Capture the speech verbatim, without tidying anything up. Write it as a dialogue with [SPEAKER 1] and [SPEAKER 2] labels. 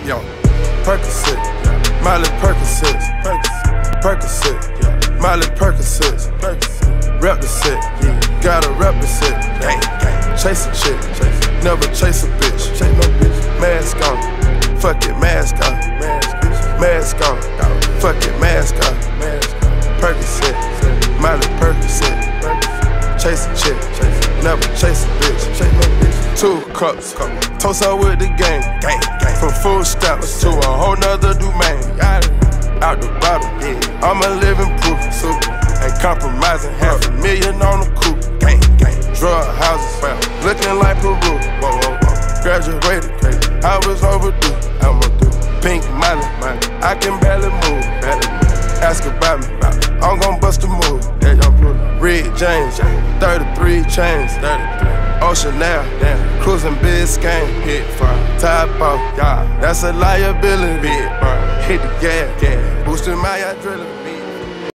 [SPEAKER 1] yo. Percocet, Miley Percocet, Percocet, Miley Percocet, rep the set, gotta rep the set. Chase a chick, never chase a bitch. Mask on, fuck it, mask on. Mask on, fuck it, mask on. Percocet, Miley Percocet, chase a chick, never chase a bitch. Two cups, toast her with the game. From food stamps to a whole nother domain. Out the bottle, I'm a living proof. Ain't compromising, half a million on the coupe. Drug houses, looking like Peru. Graduated, I was overdue. I'm overdue. Pink Miley, I can barely move. Ask about me, I'm gon' bust a move. Red James, thirty-three chains. Ocean now, cruising Biscayne. Hit fire, top off, that's a liability. Hit the gas, boosting my adrenaline.